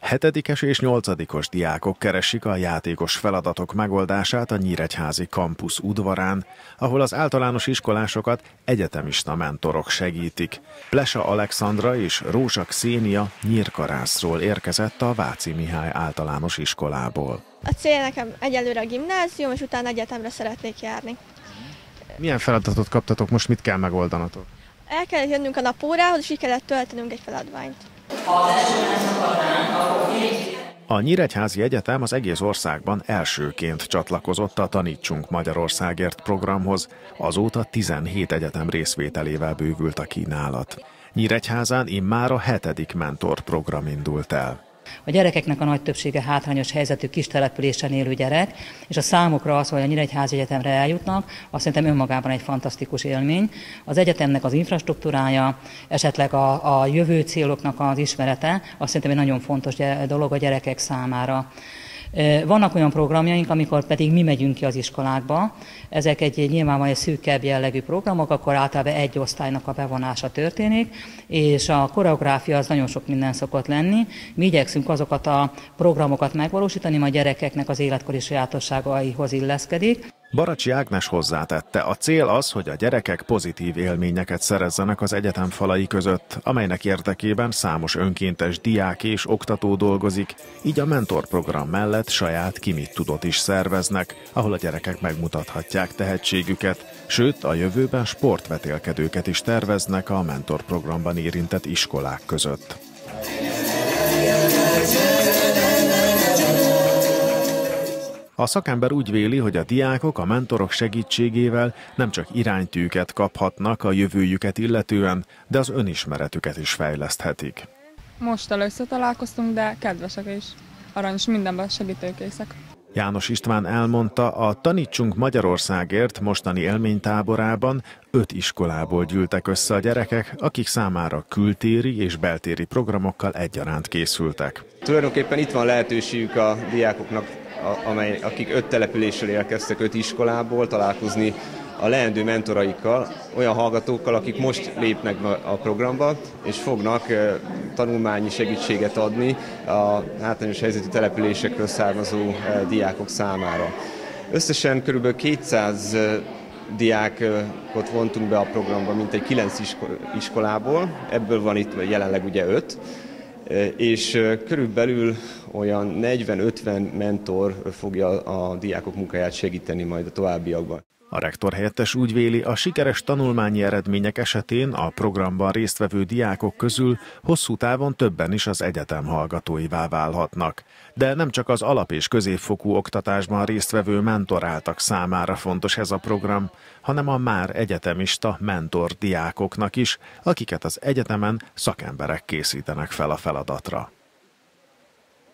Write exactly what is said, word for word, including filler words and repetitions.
Hetedikes és nyolcadikos diákok keresik a játékos feladatok megoldását a nyíregyházi kampusz udvarán, ahol az általános iskolásokat egyetemista mentorok segítik. Plesa Alexandra és Rózsa Xénia Nyírkarászról érkezett a Váci Mihály általános iskolából. A cél nekem egyelőre a gimnázium, és utána egyetemre szeretnék járni. Milyen feladatot kaptatok, most mit kell megoldanatok? El kellett jönnünk a napórához, és így kellett töltenünk egy feladványt. A Nyíregyházi Egyetem az egész országban elsőként csatlakozott a Tanítsunk Magyarországért programhoz, azóta tizenhét egyetem részvételével bővült a kínálat. Nyíregyházán immár a hetedik mentorprogram indult el. A gyerekeknek a nagy többsége hátrányos helyzetű kis településen élő gyerek, és a számukra az, hogy a Nyíregyházi Egyetemre eljutnak, azt szerintem önmagában egy fantasztikus élmény. Az egyetemnek az infrastruktúrája, esetleg a, a jövő céloknak az ismerete, azt szerintem egy nagyon fontos dolog a gyerekek számára. Vannak olyan programjaink, amikor pedig mi megyünk ki az iskolákba. Ezek egy nyilvánvalóan egy szűkebb jellegű programok, akkor általában egy osztálynak a bevonása történik, és a koreográfia az nagyon sok minden szokott lenni. Mi igyekszünk azokat a programokat megvalósítani, majd a gyerekeknek az életkori sajátosságaihoz illeszkedik. Baracsi Ágnes hozzátette, a cél az, hogy a gyerekek pozitív élményeket szerezzenek az egyetem falai között, amelynek érdekében számos önkéntes diák és oktató dolgozik, így a mentorprogram mellett saját Ki mit tudott is szerveznek, ahol a gyerekek megmutathatják tehetségüket, sőt a jövőben sportvetélkedőket is terveznek a mentorprogramban érintett iskolák között. A szakember úgy véli, hogy a diákok a mentorok segítségével nem csak iránytűket kaphatnak a jövőjüket illetően, de az önismeretüket is fejleszthetik. Most először találkoztunk, de kedvesek és aranyos, mindenben segítőkészek. János István elmondta, a Tanítsunk Magyarországért mostani élménytáborában öt iskolából gyűltek össze a gyerekek, akik számára kültéri és beltéri programokkal egyaránt készültek. Tulajdonképpen itt van lehetőségük a diákoknak, amely, akik öt településről érkeztek, öt iskolából találkozni a leendő mentoraikkal, olyan hallgatókkal, akik most lépnek a programba, és fognak tanulmányi segítséget adni a hátrányos helyzetű településekről származó diákok számára. Összesen kb. kétszáz diákot vontunk be a programba, mintegy kilenc iskolából, ebből van itt jelenleg ugye öt, és körülbelül olyan negyven-ötven mentor fogja a diákok munkáját segíteni majd a továbbiakban. A rektor helyettes úgy véli, a sikeres tanulmányi eredmények esetén a programban résztvevő diákok közül hosszú távon többen is az egyetem hallgatóivá válhatnak. De nem csak az alap- és középfokú oktatásban résztvevő mentoráltak számára fontos ez a program, hanem a már egyetemista mentor diákoknak is, akiket az egyetemen szakemberek készítenek fel a feladatra.